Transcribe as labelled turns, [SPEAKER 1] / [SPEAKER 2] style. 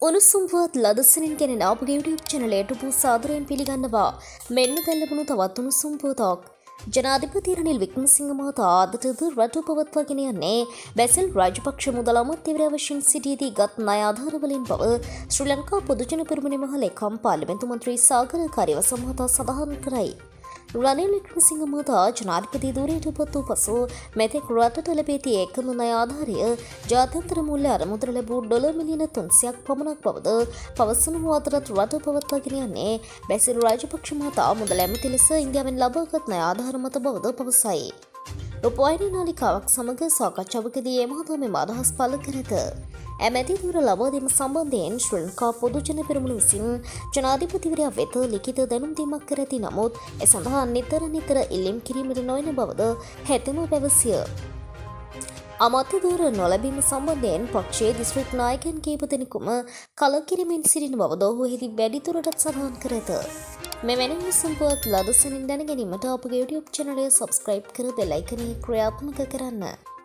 [SPEAKER 1] උණුසුම් පුවත් ලදසනින් කෙනෙන අපගේ YouTube channel එකට සාදරයෙන් පිළිගන්නවා. මෙන්න දැන් ලැබුණු තවත් උණුසුම් පුවතක්. ජනාධිපති රනිල් වික්‍රමසිංහ මහතා අදටද රට පවත්වාගෙන යන්නේ බැසිල් රාජපක්ෂ මුදල් අමාත්‍යවරයා වශයෙන් සිටියදී ගත් ණය ආධාර වලින් බව ශ්‍රී ලංකා පොදුජන පෙරමුණේ මහ ලේකම් පාර්ලිමේන්තු මන්ත්‍රී සාගර කාර්යවස මහතා සඳහන් කරයි. රනිල් වික්‍රමසිංහ මහතා ජනාධිපති ධුරයට පත් වූ පසු මෙතෙක් රටට ලැබී ඇති එකම ණය ආධාරය ජාත්‍යන්තර මූල්‍ය අරමුදල ලැබූ ඩොලර් මිලියන 300ක් පමණක් බවද පවසන අතරත් රට පවත්වාගෙන යන්නේ බැසිල් රාජපක්ෂ මහතා මුදල් ඇමති ලෙස ඉන්දියාවෙන් ලබාගත් ණය ආධාර මත බවද පවසයි. රූපවාහිනී නාලිකාවක් සමග සාකච්ඡාවකදී මේ මහතා මෙම අදහස් පළ කර ඇත. ඇමති ධුර ලබා දීම සම්බන්ධයෙන් ශ්‍රී ලංකා පොදුජන පෙරමුණ විසින් ජනාධිපතිවරයා වෙත ලිඛිත දැනුම් දීමක් කර ඇති නමුත් ඒ සඳහා නිතර ඉල්ලීම් කිරීමට නොවන බවද හෙතෙම පැවසිය. අමාත්‍ය ධුර නොලැබීම සම්බන්ධයෙන් පක්ෂයේ දිස්ත්‍රික් නායකයන් කීප දෙනෙකුම කලකිරීමෙන් සිටින බවද ඔහු එහිදී වැඩිදුරටත් සඳහන් කර ඇත. මෙවැනි සම්පූර්ණ ලදසනින් දැන ගැනීමට අපගේ YouTube channel එක subscribe කර බෙල් අයිකනේ ක්‍රියාත්මක කරන්න.